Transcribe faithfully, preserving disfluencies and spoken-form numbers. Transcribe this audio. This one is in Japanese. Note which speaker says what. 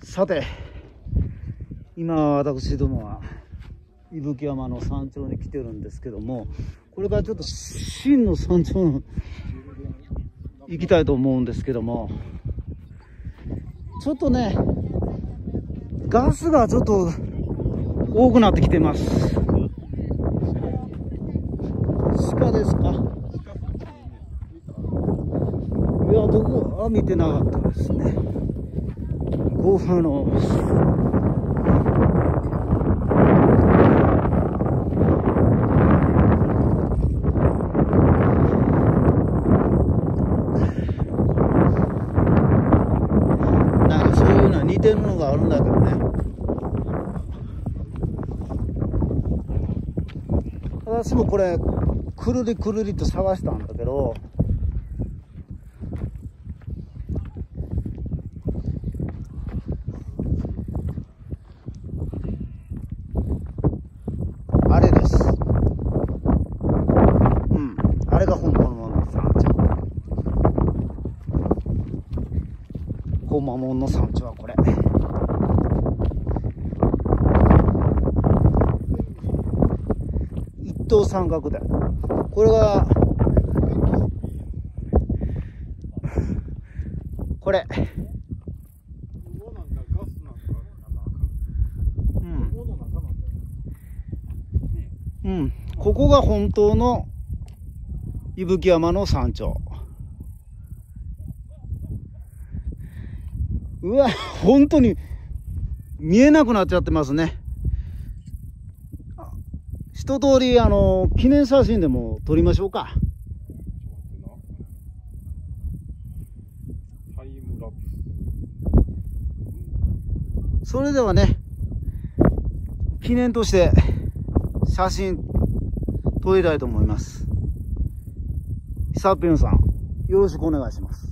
Speaker 1: さて、今私どもは伊吹山の山頂に来てるんですけども、これからちょっと真の山頂に行きたいと思うんですけども、ちょっとねガスがちょっと多くなってきてます。鹿ですか？いや、僕は見てなかったですね。ゴーファーのなんかそういうのは似てるものがあるんだけどね。私もこれくるりくるりと探したんだけど、あれです。うん、あれが本物の山頂。本物の山頂はこれ。一等三角だよ。これがこれ。うん、ここが本当の伊吹山の山頂。うわ、本当に見えなくなっちゃってますね。一通りあの記念写真でも撮りましょうか。それではね、記念として写真撮りたいと思います。久っぺんさん、よろしくお願いします。